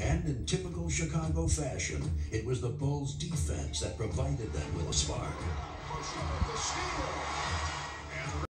And in typical Chicago fashion, it was the Bulls' defense that provided them with a spark.